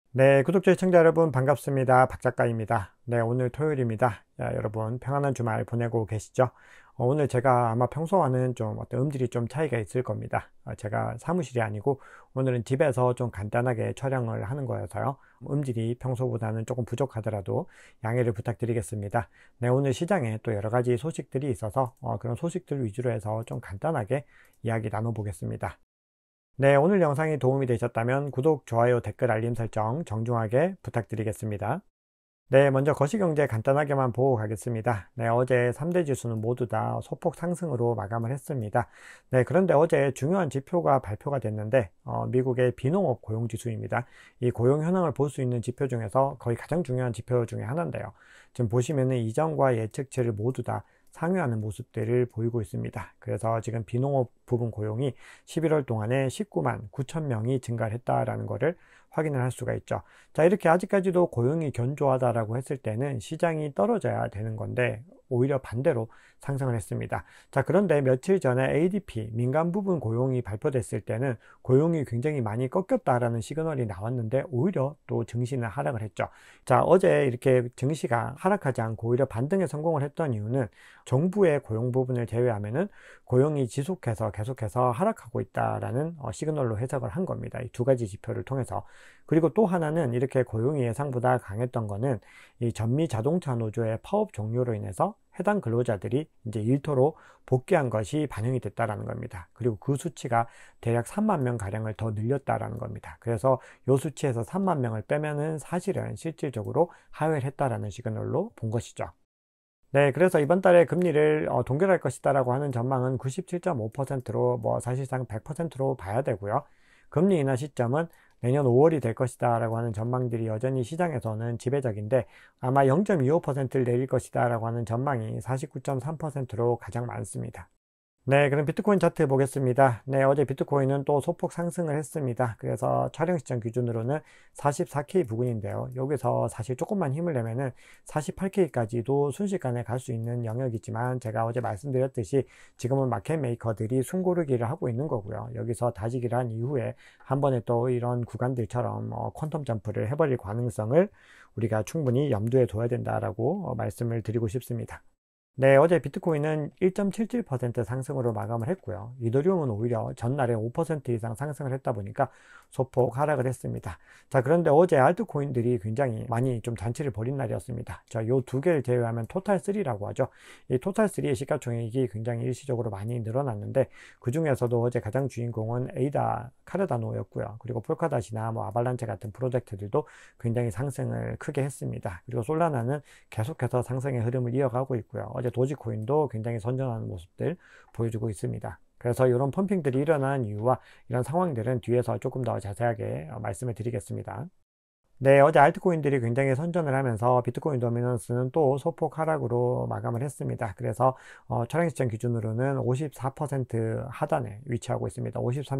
네, 구독자 시청자 여러분 반갑습니다. 박 작가입니다. 네, 오늘 토요일입니다. 야, 여러분 평안한 주말 보내고 계시죠? 오늘 제가 아마 평소와는 좀 어떤 음질이 좀 차이가 있을 겁니다. 제가 사무실이 아니고 오늘은 집에서 좀 간단하게 촬영을 하는 거여서요. 음질이 평소보다는 조금 부족하더라도 양해를 부탁드리겠습니다. 네, 오늘 시장에 또 여러 가지 소식들이 있어서 그런 소식들 위주로 해서 좀 간단하게 이야기 나눠보겠습니다. 네, 오늘 영상이 도움이 되셨다면 구독, 좋아요, 댓글, 알림 설정 정중하게 부탁드리겠습니다. 네, 먼저 거시경제 간단하게만 보고 가겠습니다. 네, 어제 3대 지수는 모두 다 소폭 상승으로 마감을 했습니다. 네, 그런데 어제 중요한 지표가 발표가 됐는데 미국의 비농업 고용지수입니다. 이 고용 현황을 볼 수 있는 지표 중에서 거의 가장 중요한 지표 중에 하나인데요. 지금 보시면은 이전과 예측치를 모두 다 상회하는 모습들을 보이고 있습니다. 그래서 지금 비농업 부분 고용이 11월 동안에 19만 9천 명이 증가를 했다라는 것을 확인을 할 수가 있죠. 자, 이렇게 아직까지도 고용이 견조하다라고 했을 때는 시장이 떨어져야 되는 건데 오히려 반대로 상승을 했습니다. 자, 그런데 며칠 전에 ADP 민간 부분 고용이 발표됐을 때는 고용이 굉장히 많이 꺾였다라는 시그널이 나왔는데 오히려 또 증시는 하락을 했죠. 자, 어제 이렇게 증시가 하락하지 않고 오히려 반등에 성공을 했던 이유는 정부의 고용 부분을 제외하면은 고용이 지속해서 계속해서 하락하고 있다라는 시그널로 해석을 한 겁니다. 이 두 가지 지표를 통해서. 그리고 또 하나는 이렇게 고용이 예상보다 강했던 거는 이 전미 자동차 노조의 파업 종료로 인해서 해당 근로자들이 이제 일터로 복귀한 것이 반영이 됐다라는 겁니다. 그리고 그 수치가 대략 3만 명 가량을 더 늘렸다라는 겁니다. 그래서 이 수치에서 3만 명을 빼면은 사실은 실질적으로 하회를 했다라는 시그널로 본 것이죠. 네, 그래서 이번 달에 금리를 동결할 것이다라고 하는 전망은 97.5%로 뭐 사실상 100%로 봐야 되고요. 금리 인하 시점은 내년 5월이 될 것이다라고 하는 전망들이 여전히 시장에서는 지배적인데 아마 0.25%를 내릴 것이다라고 하는 전망이 49.3%로 가장 많습니다. 네, 그럼 비트코인 차트 보겠습니다. 네, 어제 비트코인은 또 소폭 상승을 했습니다. 그래서 촬영 시점 기준으로는 44K 부근인데요. 여기서 사실 조금만 힘을 내면은 48K까지도 순식간에 갈 수 있는 영역이지만 제가 어제 말씀드렸듯이 지금은 마켓 메이커들이 숨고르기를 하고 있는 거고요. 여기서 다지기를 한 이후에 한 번에 또 이런 구간들처럼 퀀텀 점프를 해버릴 가능성을 우리가 충분히 염두에 둬야 된다라고 말씀을 드리고 싶습니다. 네, 어제 비트코인은 1.77% 상승으로 마감을 했고요. 이더리움은 오히려 전날에 5% 이상 상승을 했다 보니까 소폭 하락을 했습니다. 자, 그런데 어제 알트코인들이 굉장히 많이 좀 잔치를 벌인 날이었습니다. 자, 요 두 개를 제외하면 토탈3라고 하죠. 이 토탈3의 시가총액이 굉장히 일시적으로 많이 늘어났는데 그 중에서도 어제 가장 주인공은 에이다 카르다노였고요. 그리고 폴카닷이나 뭐 아발란체 같은 프로젝트들도 굉장히 상승을 크게 했습니다. 그리고 솔라나는 계속해서 상승의 흐름을 이어가고 있고요. 어제 도지코인도 굉장히 선전하는 모습들 보여주고 있습니다. 그래서 이런 펌핑들이 일어난 이유와 이런 상황들은 뒤에서 조금 더 자세하게 말씀을 드리겠습니다. 네, 어제 알트코인들이 굉장히 선전을 하면서 비트코인 도미넌스는 또 소폭 하락으로 마감을 했습니다. 그래서 촬영 시점 기준으로는 54% 하단에 위치하고 있습니다.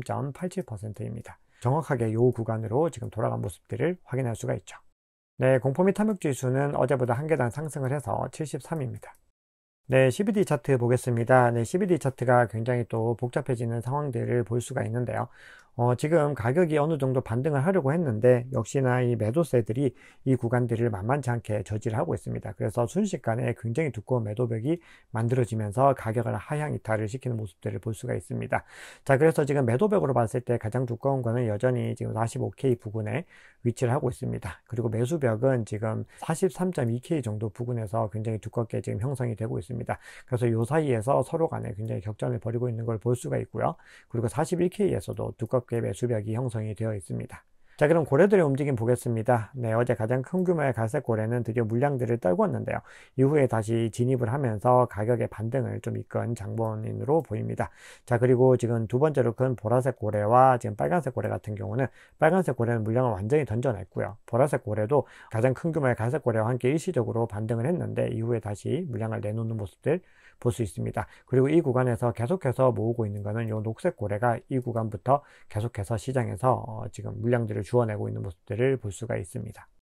53.87%입니다. 정확하게 이 구간으로 지금 돌아간 모습들을 확인할 수가 있죠. 네, 공포 및 탐욕 지수는 어제보다 한 계단 상승을 해서 73입니다. 네, CBD 차트 보겠습니다. 네, CBD 차트가 굉장히 또 복잡해지는 상황들을 볼 수가 있는데요. 지금 가격이 어느 정도 반등을 하려고 했는데 역시나 이 매도세들이 이 구간들을 만만치 않게 저지를 하고 있습니다. 그래서 순식간에 굉장히 두꺼운 매도벽이 만들어지면서 가격을 하향 이탈을 시키는 모습들을 볼 수가 있습니다. 자, 그래서 지금 매도벽으로 봤을 때 가장 두꺼운 거는 여전히 지금 45K 부근에 위치를 하고 있습니다. 그리고 매수벽은 지금 43.2K 정도 부근에서 굉장히 두껍게 지금 형성이 되고 있습니다. 그래서 이 사이에서 서로 간에 굉장히 격전을 벌이고 있는 걸 볼 수가 있고요. 그리고 41K에서도 두껍게 매수벽이 형성이 되어 있습니다. 자, 그럼 고래들의 움직임 보겠습니다. 네, 어제 가장 큰 규모의 갈색 고래는 드디어 물량들을 떨궜는데요. 이후에 다시 진입을 하면서 가격의 반등을 좀 이끈 장본인으로 보입니다. 자, 그리고 지금 두 번째로 큰 보라색 고래와 지금 빨간색 고래 같은 경우는 빨간색 고래는 물량을 완전히 던져냈고요. 보라색 고래도 가장 큰 규모의 갈색 고래와 함께 일시적으로 반등을 했는데 이후에 다시 물량을 내놓는 모습들 볼 수 있습니다. 그리고 이 구간에서 계속해서 모으고 있는 것은 이 녹색 고래가 이 구간부터 계속해서 시장에서 지금 물량들을 주워내고 있는 모습들을 볼 수가 있습니다.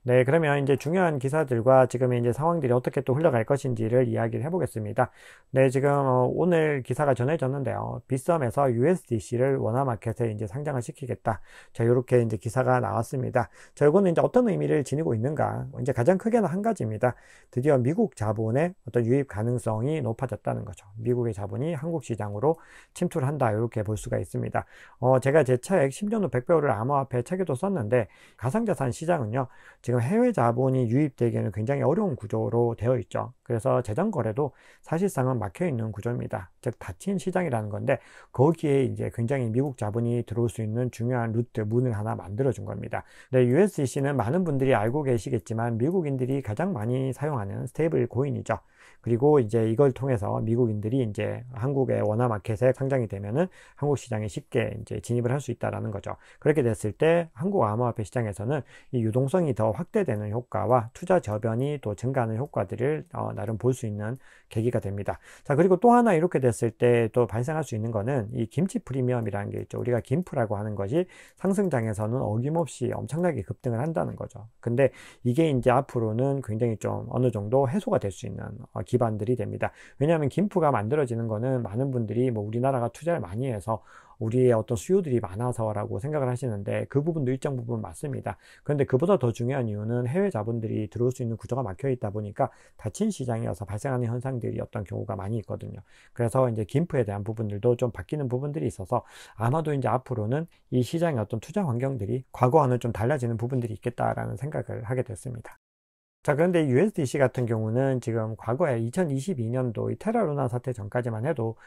네, 그러면 이제 중요한 기사들과 지금의 이제 상황들이 어떻게 또 흘러갈 것인지를 이야기를 해보겠습니다. 네, 지금 오늘 기사가 전해졌는데요. 빗썸에서 USDC를 원화마켓에 이제 상장을 시키겠다. 자, 이렇게 이제 기사가 나왔습니다. 자, 이거는 이제 어떤 의미를 지니고 있는가? 이제 가장 크게는 한 가지입니다. 드디어 미국 자본의 어떤 유입 가능성이 높아졌다는 거죠. 미국의 자본이 한국 시장으로 침투를 한다. 이렇게 볼 수가 있습니다. 제가 제 책 10년 후 100배우를 암호화폐 책에도 썼는데 가상자산 시장은요. 지금 해외 자본이 유입되기에는 굉장히 어려운 구조로 되어 있죠. 그래서 재정 거래도 사실상은 막혀 있는 구조입니다. 즉 닫힌 시장이라는 건데 거기에 이제 굉장히 미국 자본이 들어올 수 있는 중요한 루트, 문을 하나 만들어 준 겁니다. 네, USDC는 많은 분들이 알고 계시겠지만 미국인들이 가장 많이 사용하는 스테이블 코인이죠. 그리고 이제 이걸 통해서 미국인들이 이제 한국의 원화 마켓에 상장이 되면은 한국 시장에 쉽게 이제 진입을 할 수 있다라는 거죠. 그렇게 됐을 때 한국 암호화폐 시장에서는 이 유동성이 더 확대되는 효과와 투자 저변이 또 증가하는 효과들을 나름 볼 수 있는 계기가 됩니다. 자, 그리고 또 하나 이렇게 됐을 때 또 발생할 수 있는 거는 이 김치 프리미엄이라는 게 있죠. 우리가 김프라고 하는 것이 상승장에서는 어김없이 엄청나게 급등을 한다는 거죠. 근데 이게 이제 앞으로는 굉장히 좀 어느 정도 해소가 될 수 있는 기반들이 됩니다. 왜냐하면 김프가 만들어지는 거는 많은 분들이 뭐 우리나라가 투자를 많이 해서 우리의 어떤 수요들이 많아서라고 생각을 하시는데 그 부분도 일정 부분 맞습니다. 그런데 그보다 더 중요한 이유는 해외 자본들이 들어올 수 있는 구조가 막혀 있다 보니까 닫힌 시장이어서 발생하는 현상들이 어떤 경우가 많이 있거든요. 그래서 이제 김프에 대한 부분들도 좀 바뀌는 부분들이 있어서 아마도 이제 앞으로는 이 시장의 어떤 투자 환경들이 과거와는 좀 달라지는 부분들이 있겠다라는 생각을 하게 됐습니다. 자, 그런데 USDC 같은 경우는 지금 과거에 2022년도 이 테라루나 사태 전까지만 해도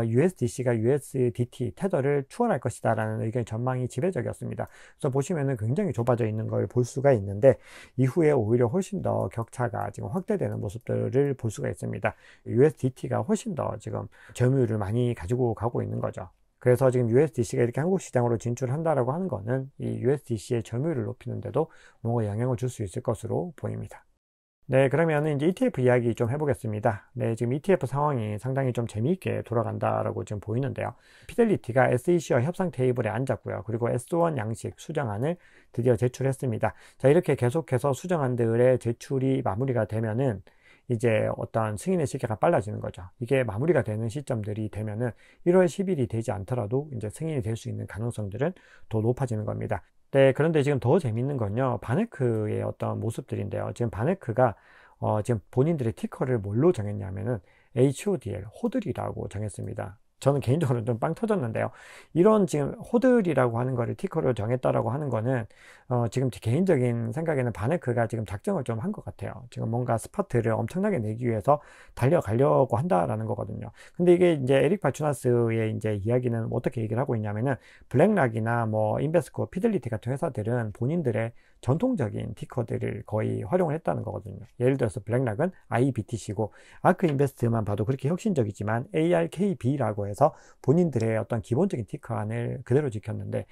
USDC가 USDT 테더를 추월할 것이다 라는 의견 전망이 지배적이었습니다. 그래서 보시면은 굉장히 좁아져 있는 걸 볼 수가 있는데 이후에 오히려 훨씬 더 격차가 지금 확대되는 모습들을 볼 수가 있습니다. USDT가 훨씬 더 지금 점유율을 많이 가지고 가고 있는 거죠. 그래서 지금 USDC가 이렇게 한국 시장으로 진출한다라고 하는 거는 이 USDC의 점유율을 높이는데도 뭔가 영향을 줄 수 있을 것으로 보입니다. 네, 그러면 이제 ETF 이야기 좀 해보겠습니다. 네, 지금 ETF 상황이 상당히 좀 재미있게 돌아간다라고 지금 보이는데요. 피델리티가 SEC와 협상 테이블에 앉았고요. 그리고 S1 양식 수정안을 드디어 제출했습니다. 자, 이렇게 계속해서 수정안들의 제출이 마무리가 되면은 이제 어떤 승인의 시기가 빨라지는 거죠. 이게 마무리가 되는 시점들이 되면은 1월 10일이 되지 않더라도 이제 승인이 될 수 있는 가능성들은 더 높아지는 겁니다. 네, 그런데 지금 더 재밌는 건요, 바네크의 어떤 모습들인데요. 지금 바네크가 지금 본인들의 티커를 뭘로 정했냐면은 HODL, 호들이라고 정했습니다. 저는 개인적으로 좀 빵 터졌는데요. 이런 지금 호들이라고 하는 거를 티커로 정했다라고 하는 거는 지금 제 개인적인 생각에는 바네크가 지금 작정을 좀 한 것 같아요. 지금 뭔가 스파트를 엄청나게 내기 위해서 달려가려고 한다라는 거거든요. 근데 이게 이제 에릭 바추나스의 이제 이야기는 어떻게 얘기를 하고 있냐면은 블랙락이나 뭐 인베스코, 피델리티 같은 회사들은 본인들의 전통적인 티커들을 거의 활용을 했다는 거거든요. 예를 들어서 블랙락은 IBTC고 아크 인베스트만 봐도 그렇게 혁신적이지만 ARKB라고 해서 본인들의 어떤 기본적인 티커안을 그대로 지켰는데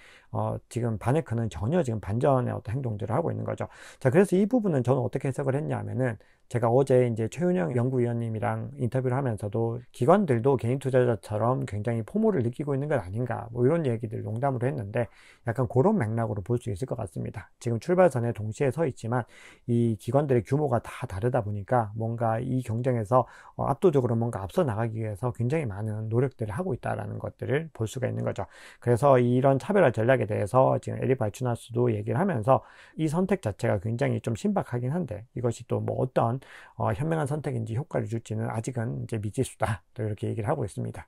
지금 바네크는 전혀 지금 반전의 어떤 행동들을 하고 있는 거죠. 자, 그래서 이 부분은 저는 어떻게 해석을 했냐면은 제가 어제 이제 최윤영 연구위원님이랑 인터뷰를 하면서도 기관들도 개인 투자자처럼 굉장히 포모를 느끼고 있는 건 아닌가 뭐 이런 얘기들 농담으로 했는데 약간 그런 맥락으로 볼 수 있을 것 같습니다. 지금 출발선에 동시에 서 있지만 이 기관들의 규모가 다 다르다 보니까 뭔가 이 경쟁에서 압도적으로 뭔가 앞서 나가기 위해서 굉장히 많은 노력들을 하고 있다는 것들을 볼 수가 있는 거죠. 그래서 이런 차별화 전략에 대해서 지금 에릭 발추나스도 얘기를 하면서 이 선택 자체가 굉장히 좀 신박하긴 한데 이것이 또 뭐 어떤 현명한 선택인지 효과를 줄지는 아직은 이제 미지수다. 또 이렇게 얘기를 하고 있습니다.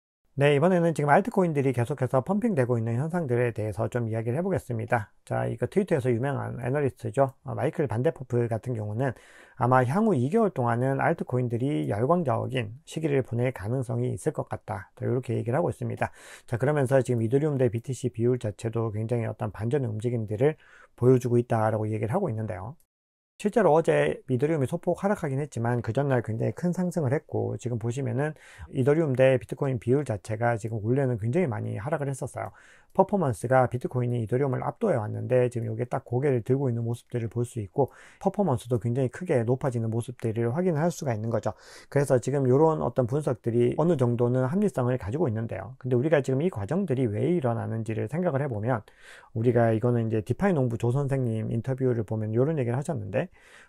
네, 이번에는 지금 알트코인들이 계속해서 펌핑되고 있는 현상들에 대해서 좀 이야기를 해보겠습니다. 자, 이거 트위터에서 유명한 애널리스트죠. 마이클 반데포프 같은 경우는 아마 향후 2개월 동안은 알트코인들이 열광적인 시기를 보낼 가능성이 있을 것 같다. 이렇게 얘기를 하고 있습니다. 자, 그러면서 지금 이더리움 대 BTC 비율 자체도 굉장히 어떤 반전의 움직임들을 보여주고 있다라고 얘기를 하고 있는데요. 실제로 어제 이더리움이 소폭 하락하긴 했지만 그 전날 굉장히 큰 상승을 했고 지금 보시면은 이더리움 대 비트코인 비율 자체가 지금 원래는 굉장히 많이 하락을 했었어요. 퍼포먼스가 비트코인이 이더리움을 압도해 왔는데 지금 이게 딱 고개를 들고 있는 모습들을 볼 수 있고 퍼포먼스도 굉장히 크게 높아지는 모습들을 확인할 수가 있는 거죠. 그래서 지금 이런 어떤 분석들이 어느 정도는 합리성을 가지고 있는데요. 근데 우리가 지금 이 과정들이 왜 일어나는지를 생각을 해보면, 우리가 이거는 이제 디파이 농부 조 선생님 인터뷰를 보면 이런 얘기를 하셨는데,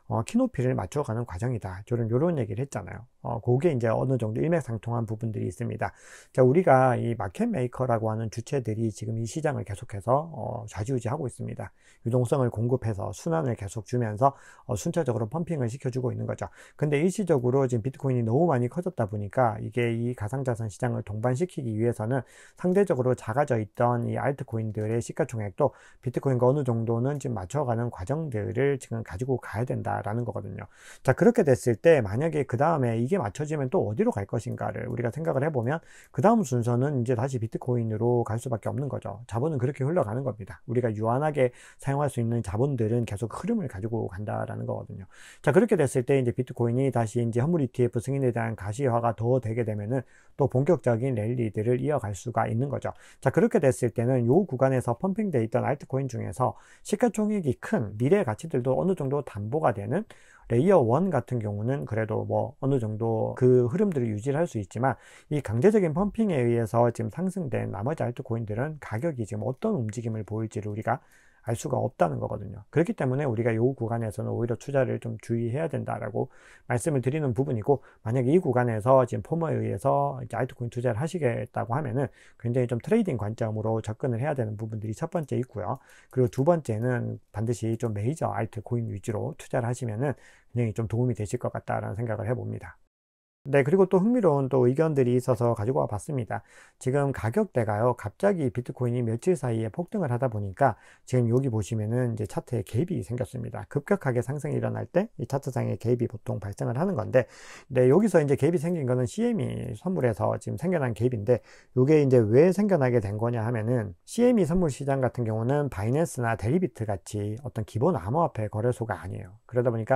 키높이를 맞춰가는 과정이다. 요런 얘기를 했잖아요. 그게 이제 어느 정도 일맥상통한 부분들이 있습니다. 자, 우리가 이 마켓 메이커라고 하는 주체들이 지금 이 시장을 계속해서 좌지우지하고 있습니다. 유동성을 공급해서 순환을 계속 주면서 순차적으로 펌핑을 시켜주고 있는 거죠. 근데 일시적으로 지금 비트코인이 너무 많이 커졌다 보니까 이게 이 가상자산 시장을 동반시키기 위해서는 상대적으로 작아져 있던 이 알트코인들의 시가총액도 비트코인과 어느 정도는 지금 맞춰가는 과정들을 지금 가지고 가야 된다라는 거거든요. 자, 그렇게 됐을 때 만약에 그 다음에 이게 맞춰지면 또 어디로 갈 것인가를 우리가 생각을 해보면, 그 다음 순서는 이제 다시 비트코인으로 갈 수밖에 없는 거죠. 자본은 그렇게 흘러가는 겁니다. 우리가 유한하게 사용할 수 있는 자본들은 계속 흐름을 가지고 간다라는 거거든요. 자, 그렇게 됐을 때 이제 비트코인이 다시 이제 현물 ETF 승인에 대한 가시화가 더 되게 되면은 또 본격적인 랠리들을 이어갈 수가 있는 거죠. 자, 그렇게 됐을 때는 요 구간에서 펌핑돼 있던 알트코인 중에서 시가총액이 큰 미래 가치들도 어느 정도 담보가 되는 레이어 1 같은 경우는 그래도 뭐 어느 정도 그 흐름들을 유지를 할 수 있지만, 이 강제적인 펌핑에 의해서 지금 상승된 나머지 알트코인들은 가격이 지금 어떤 움직임을 보일지를 우리가 알 수가 없다는 거거든요. 그렇기 때문에 우리가 이 구간에서는 오히려 투자를 좀 주의해야 된다라고 말씀을 드리는 부분이고, 만약에 이 구간에서 지금 포머에 의해서 이제 알트코인 투자를 하시겠다고 하면은 굉장히 좀 트레이딩 관점으로 접근을 해야 되는 부분들이 첫 번째 있고요. 그리고 두 번째는 반드시 좀 메이저 알트코인 위주로 투자를 하시면은 굉장히 좀 도움이 되실 것 같다라는 생각을 해봅니다. 네, 그리고 또 흥미로운 또 의견들이 있어서 가지고 와 봤습니다. 지금 가격대가요, 갑자기 비트코인이 며칠 사이에 폭등을 하다 보니까 지금 여기 보시면은 이제 차트에 갭이 생겼습니다. 급격하게 상승이 일어날 때 이 차트상에 갭이 보통 발생을 하는 건데, 네, 여기서 이제 갭이 생긴 거는 CME 선물에서 지금 생겨난 갭인데, 이게 이제 왜 생겨나게 된 거냐 하면은, CME 선물 시장 같은 경우는 바이낸스나 데리비트 같이 어떤 기본 암호화폐 거래소가 아니에요. 그러다 보니까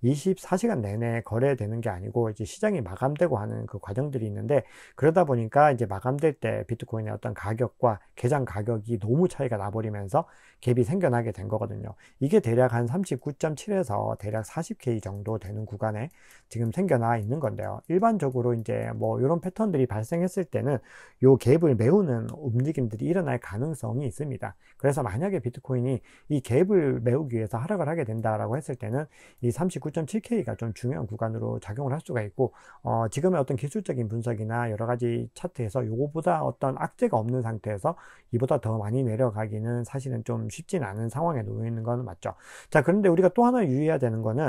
24시간 내내 거래되는 게 아니고 이제 시장이 마감되고 하는 그 과정들이 있는데, 그러다 보니까 이제 마감될 때 비트코인의 어떤 가격과 계장 가격이 너무 차이가 나버리면서 갭이 생겨나게 된 거거든요. 이게 대략 한 39.7에서 대략 40K 정도 되는 구간에 지금 생겨나 있는 건데요. 일반적으로 이제 뭐 이런 패턴들이 발생했을 때는 요 갭을 메우는 움직임들이 일어날 가능성이 있습니다. 그래서 만약에 비트코인이 이 갭을 메우기 위해서 하락을 하게 된다라고 했을 때는 이 39.7K가 좀 중요한 구간으로 작용을 할 수가 있고, 지금의 어떤 기술적인 분석이나 여러 가지 차트에서 요거보다 어떤 악재가 없는 상태에서 이보다 더 많이 내려가기는 사실은 좀 쉽진 않은 상황에 놓여 있는 건 맞죠. 자, 그런데 우리가 또 하나 유의해야 되는 거는,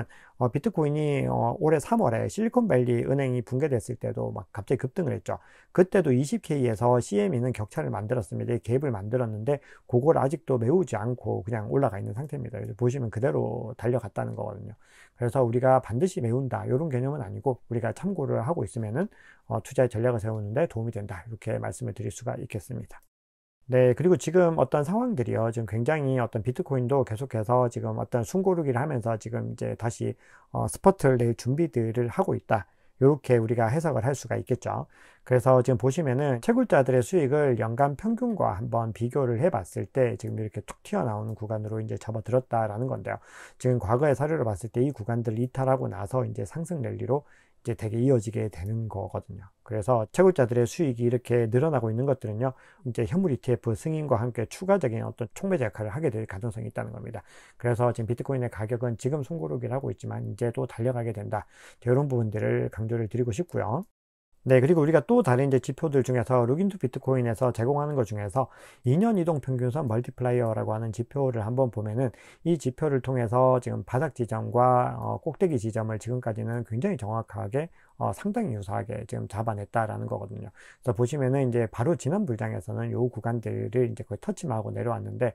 비트코인이 올해 3월에 실리콘밸리 은행이 붕괴됐을 때도 막 갑자기 급등을 했죠. 그때도 20K에서 CME는 격차를 만들었습니다. 갭을 만들었는데 그걸 아직도 메우지 않고 그냥 올라가 있는 상태입니다. 보시면 그대로 달려갔다는 거거든요. 그래서 우리가 반드시 메운다 이런 개념은 아니고, 우리가 참고를 하고 있으면은 투자의 전략을 세우는데 도움이 된다, 이렇게 말씀을 드릴 수가 있겠습니다. 네, 그리고 지금 어떤 상황들이요, 지금 굉장히 어떤 비트코인도 계속해서 지금 어떤 숨고르기를 하면서 지금 이제 다시 스퍼트를 낼 준비들을 하고 있다, 이렇게 우리가 해석을 할 수가 있겠죠. 그래서 지금 보시면은 채굴자들의 수익을 연간 평균과 한번 비교를 해 봤을 때 지금 이렇게 툭 튀어나오는 구간으로 이제 접어들었다라는 건데요. 지금 과거의 사례를 봤을 때 이 구간들을 이탈하고 나서 이제 상승 랠리로 이제 되게 이어지게 되는 거거든요. 그래서 채굴자들의 수익이 이렇게 늘어나고 있는 것들은요, 이제 현물 ETF 승인과 함께 추가적인 어떤 촉매제 역할을 하게 될 가능성이 있다는 겁니다. 그래서 지금 비트코인의 가격은 지금 숨고르기를 하고 있지만 이제 또 달려가게 된다, 이런 부분들을 강조를 드리고 싶고요. 네, 그리고 우리가 또 다른 이제 지표들 중에서 룩인투 비트코인에서 제공하는 것 중에서 2년 이동 평균선 멀티플라이어라고 하는 지표를 한번 보면은, 이 지표를 통해서 지금 바닥 지점과 꼭대기 지점을 지금까지는 굉장히 정확하게 상당히 유사하게 지금 잡아냈다라는 거거든요. 그래서 보시면은 이제 바로 지난 불장에서는 요 구간들을 이제 거의 터치하고 내려왔는데,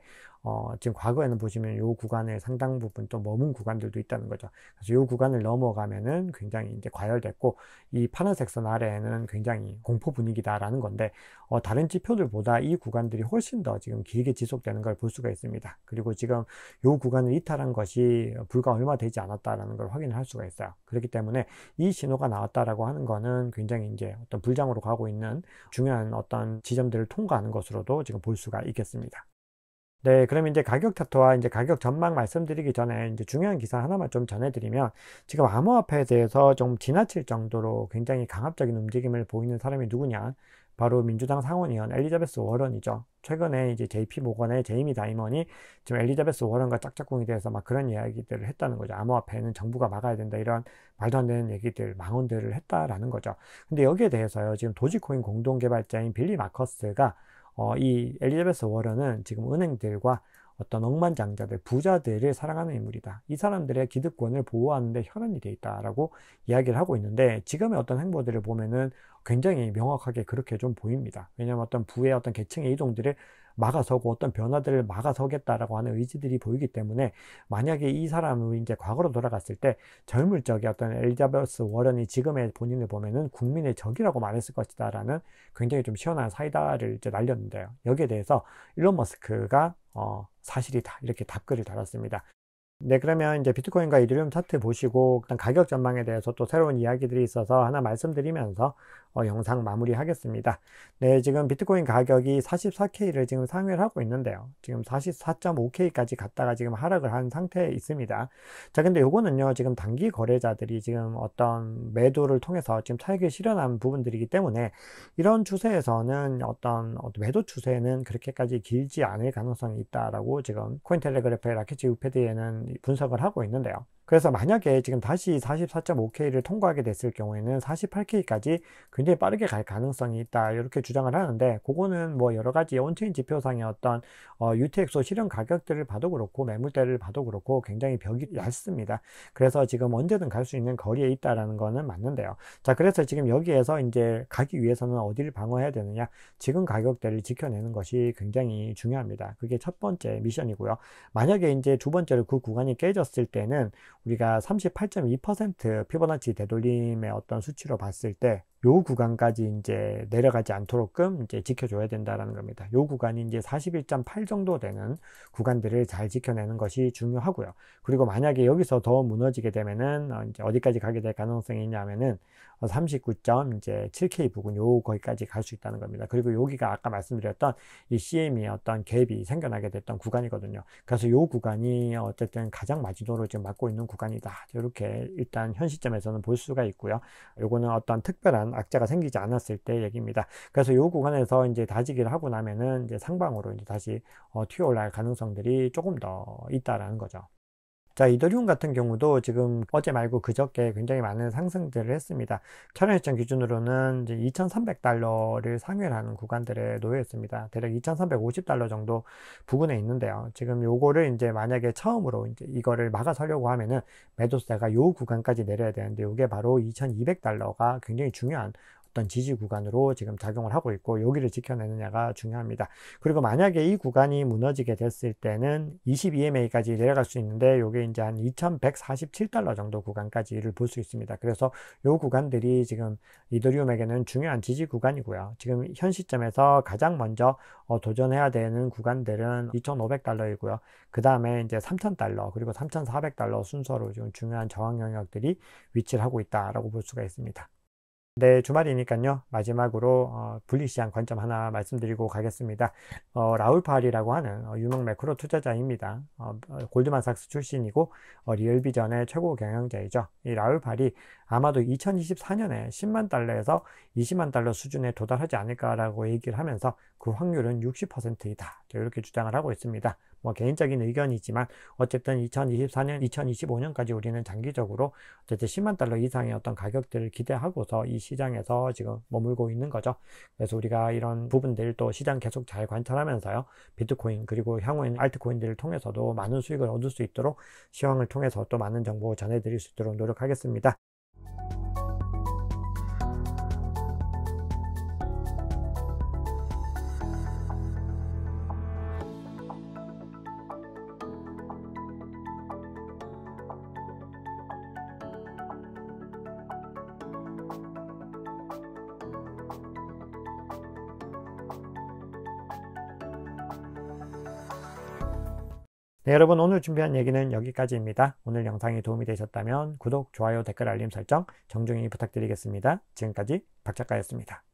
지금 과거에는 보시면 요 구간의 상당 부분 또 머문 구간들도 있다는 거죠. 그래서 요 구간을 넘어가면은 굉장히 이제 과열됐고, 이 파란색 선 아래에는 굉장히 공포 분위기다라는 건데, 다른 지표들보다 이 구간들이 훨씬 더 지금 길게 지속되는 걸 볼 수가 있습니다. 그리고 지금 요 구간을 이탈한 것이 불과 얼마 되지 않았다라는 걸 확인을 할 수가 있어요. 그렇기 때문에 이 신호가 나왔다 왔다라고 하는 거는 굉장히 이제 어떤 불장으로 가고 있는 중요한 어떤 지점들을 통과하는 것으로도 지금 볼 수가 있겠습니다. 네, 그럼 이제 가격 차트와 이제 가격 전망 말씀드리기 전에 이제 중요한 기사 하나만 좀 전해드리면, 지금 암호화폐에 대해서 좀 지나칠 정도로 굉장히 강압적인 움직임을 보이는 사람이 누구냐? 바로 민주당 상원의원 엘리자베스 워런이죠. 최근에 이제 JP 모건의 제이미 다이먼이 지금 엘리자베스 워런과 짝짝꿍이 돼서 막 그런 이야기들을 했다는 거죠. 암호화폐는 정부가 막아야 된다, 이런 말도 안 되는 얘기들, 망언들을 했다라는 거죠. 근데 여기에 대해서요, 지금 도지코인 공동 개발자인 빌리 마커스가 이 엘리자베스 워런은 지금 은행들과 어떤 억만장자들, 부자들을 사랑하는 인물이다. 이 사람들의 기득권을 보호하는 데 혈안이 돼 있다라고 이야기를 하고 있는데, 지금의 어떤 행보들을 보면은 굉장히 명확하게 그렇게 좀 보입니다. 왜냐하면 어떤 부의 어떤 계층의 이동들을 막아서고 어떤 변화들을 막아서겠다라고 하는 의지들이 보이기 때문에, 만약에 이 사람이 이제 과거로 돌아갔을 때 젊을 적에 어떤 엘리자베스 워런이 지금의 본인을 보면은 국민의 적이라고 말했을 것이다라는 굉장히 좀 시원한 사이다를 이제 날렸는데요. 여기에 대해서 일론 머스크가 사실이다, 이렇게 답글을 달았습니다. 네, 그러면 이제 비트코인과 이더리움 차트 보시고 일단 가격 전망에 대해서 또 새로운 이야기들이 있어서 하나 말씀드리면서 영상 마무리하겠습니다. 네, 지금 비트코인 가격이 44K를 지금 상회를 하고 있는데요. 지금 44.5K까지 갔다가 지금 하락을 한 상태에 있습니다. 자, 근데 요거는요, 지금 단기 거래자들이 지금 어떤 매도를 통해서 지금 차익을 실현한 부분들이기 때문에, 이런 추세에서는 어떤 매도 추세는 그렇게까지 길지 않을 가능성이 있다라고 지금 코인텔레그래프의 라켓츠 우패드에는 분석을 하고 있는데요. 그래서 만약에 지금 다시 44.5K를 통과하게 됐을 경우에는 48K까지 굉장히 빠르게 갈 가능성이 있다, 이렇게 주장을 하는데, 그거는 뭐 여러 가지 온체인 지표상의 어떤 UTXO 실현 가격들을 봐도 그렇고 매물대를 봐도 그렇고 굉장히 벽이 얇습니다. 그래서 지금 언제든 갈 수 있는 거리에 있다라는 거는 맞는데요. 자, 그래서 지금 여기에서 이제 가기 위해서는 어디를 방어해야 되느냐? 지금 가격대를 지켜내는 것이 굉장히 중요합니다. 그게 첫 번째 미션이고요. 만약에 이제 두 번째로 그 구간이 깨졌을 때는 우리가 38.2% 피보나치 되돌림의 어떤 수치로 봤을 때 요 구간까지 이제 내려가지 않도록끔 이제 지켜줘야 된다라는 겁니다. 요 구간이 이제 41.8 정도 되는 구간들을 잘 지켜내는 것이 중요하고요. 그리고 만약에 여기서 더 무너지게 되면은 이제 어디까지 가게 될 가능성이 있냐면은 39.7K 부근 요 거기까지 갈 수 있다는 겁니다. 그리고 여기가 아까 말씀드렸던 이 CME 어떤 갭이 생겨나게 됐던 구간이거든요. 그래서 요 구간이 어쨌든 가장 마지노를 지금 맞고 있는 구간이다, 이렇게 일단 현 시점에서는 볼 수가 있고요. 요거는 어떤 특별한 악재가 생기지 않았을 때 얘기입니다. 그래서 이 구간에서 이제 다지기를 하고 나면은 이제 상방으로 이제 다시 튀어 올라갈 가능성들이 조금 더 있다라는 거죠. 자, 이더리움 같은 경우도 지금 어제 말고 그저께 굉장히 많은 상승들을 했습니다. 1000일선 기준으로는 이제 2300달러를 상회를 하는 구간들에 놓여 있습니다. 대략 2350달러 정도 부근에 있는데요. 지금 요거를 이제 만약에 처음으로 이제 이거를 막아서려고 하면은 매도세가 요 구간까지 내려야 되는데, 이게 바로 2200달러가 굉장히 중요한 어떤 지지 구간으로 지금 작용을 하고 있고, 여기를 지켜내느냐가 중요합니다. 그리고 만약에 이 구간이 무너지게 됐을 때는 22MA까지 내려갈 수 있는데, 요게 이제 한 2147달러 정도 구간까지를 볼 수 있습니다. 그래서 요 구간들이 지금 이더리움에게는 중요한 지지 구간이고요. 지금 현 시점에서 가장 먼저 도전해야 되는 구간들은 2500달러이고요. 그 다음에 이제 3000달러 그리고 3400달러 순서로 지금 중요한 저항 영역들이 위치를 하고 있다라고 볼 수가 있습니다. 네, 주말이니까요. 마지막으로 분리시장 관점 하나 말씀드리고 가겠습니다. 라울 파리라고 하는 유명 매크로 투자자입니다. 골드만삭스 출신이고 리얼비전의 최고 경영자이죠. 이 라울 파리 아마도 2024년에 10만 달러에서 20만 달러 수준에 도달하지 않을까라고 얘기를 하면서 그 확률은 60%이다, 이렇게 주장을 하고 있습니다. 뭐 개인적인 의견이지만 어쨌든 2024년, 2025년까지 우리는 장기적으로 어쨌든 10만 달러 이상의 어떤 가격들을 기대하고서 이 시장에서 지금 머물고 있는 거죠. 그래서 우리가 이런 부분들 또 시장 계속 잘 관찰하면서요, 비트코인 그리고 향후에는 알트코인들을 통해서도 많은 수익을 얻을 수 있도록 시황을 통해서 또 많은 정보 전해드릴 수 있도록 노력하겠습니다. 네, 여러분 오늘 준비한 얘기는 여기까지입니다. 오늘 영상이 도움이 되셨다면 구독, 좋아요, 댓글, 알림 설정 정중히 부탁드리겠습니다. 지금까지 박 작가였습니다.